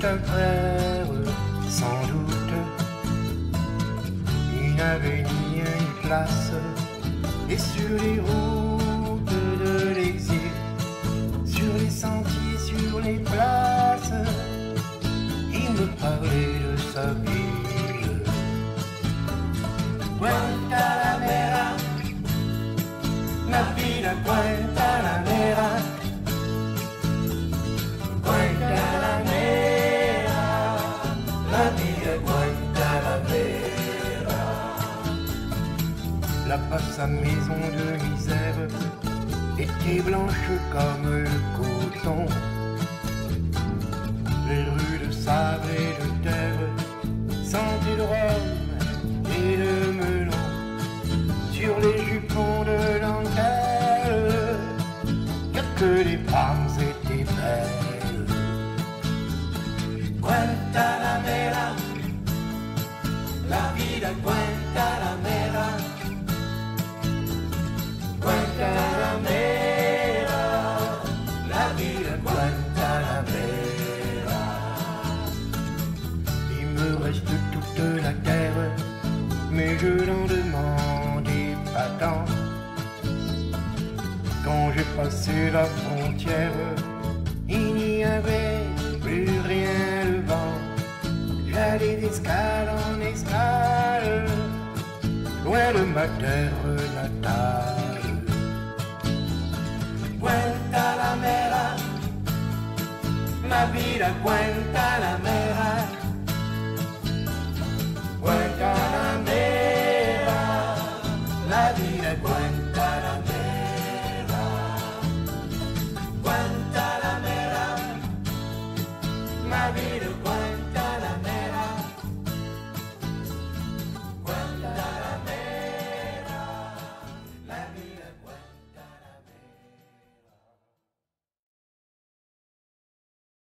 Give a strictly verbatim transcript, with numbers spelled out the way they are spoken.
un frère, sans doute. Il n'avait ni lien ni place, et sur les routes de l'exil, sur les sentiers, sur les places, il me parlait de sa ville. Guantanamera, ma vida Guantanamera. Guantanamera, la vida Guantanamera. Là-bas sa maison de misère était blanche comme le coton. Les rues de sable et de terre sentaient de rhum et de melon. Sur les jupons de dentelle, que les femmes étaient belles. Guantanamera, la vida Guantanamera. Guantanamera, la vida Guantanamera. Il me reste toute la terre, mais je n'en demandais pas tant. Quand j'ai passé la frontière, il n'y avait plus rien devant. J'allais d'escale en escale, loin de ma terre natale. Guantanamera, ma vida Guantanamera. Guantanamera, la vida Guantanamera.